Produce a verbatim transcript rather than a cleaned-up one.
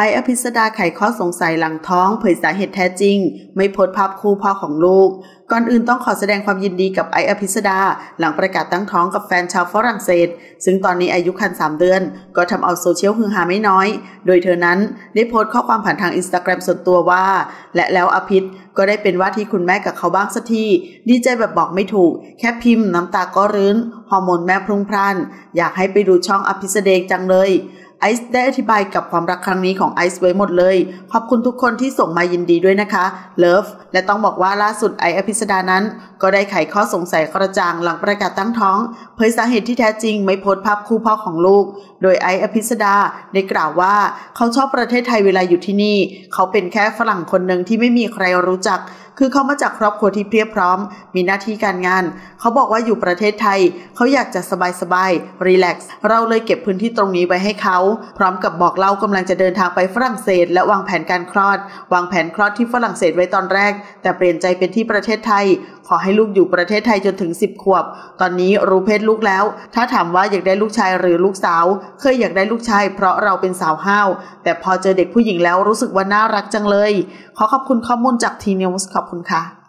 อซ์ อภิสดาไขข้อสงสัยหลังท้องเผยสาเหตุแท้จริงไม่โพสต์ภาพคู่พ่อของลูกก่อนอื่นต้องขอแสดงความยินดีกับไอซ์ อภิสดาหลังประกาศตั้งท้องกับแฟนชาวฝรั่งเศสซึ่งตอนนี้อายุครรภ์สามเดือนก็ทำเอาโซเชียลฮือฮาไม่น้อยโดยเธอนั้นได้โพสต์ข้อความผ่านทาง Instagram ส่วนตัวว่าและแล้วอภิษก็ได้เป็นว่าที่คุณแม่กับเขาบ้างสักทีดีใจแบบบอกไม่ถูกแค่พิมพ์น้ำตาก็รื้นฮอร์โมนแม่พรุ่งพรั่นอยากให้ไปดูช่องอภิสเดย์จังเลยไอซ์ได้อธิบายกับความรักครั้งนี้ของไอซ์ไว้หมดเลยขอบคุณทุกคนที่ส่งมายินดีด้วยนะคะเลิฟและต้องบอกว่าล่าสุดไอซ์ อภิสดานั้นก็ได้ไขข้อสงสัยกระจ่างหลังประกาศตั้งท้องเผยสาเหตุที่แท้จริงไม่โพสต์ภาพคู่พ่อของลูกโดยไอซ์ อภิสดาได้กล่าวว่าเขาชอบประเทศไทยเวลาอยู่ที่นี่เขาเป็นแค่ฝรั่งคนหนึ่งที่ไม่มีใครรู้จักคือเขามาจากครอบครัวที่เพียบพร้อมมีหน้าที่การงานเขาบอกว่าอยู่ประเทศไทยเขาอยากจะสบายๆรีแลกซ์เราเลยเก็บพื้นที่ตรงนี้ไว้ให้เขาพร้อมกับบอกเล่ากำลังจะเดินทางไปฝรั่งเศสและวางแผนการคลอดวางแผนคลอดที่ฝรั่งเศสไว้ตอนแรกแต่เปลี่ยนใจเป็นที่ประเทศไทยขอให้ลูกอยู่ประเทศไทยจนถึงสิบขวบตอนนี้รู้เพศลูกแล้วถ้าถามว่าอยากได้ลูกชายหรือลูกสาวเคยอยากได้ลูกชายเพราะเราเป็นสาวห้าวแต่พอเจอเด็กผู้หญิงแล้วรู้สึกว่าน่ารักจังเลยขอขอบคุณข้อมูลจากทีนิวส์ขอบคุณค่ะ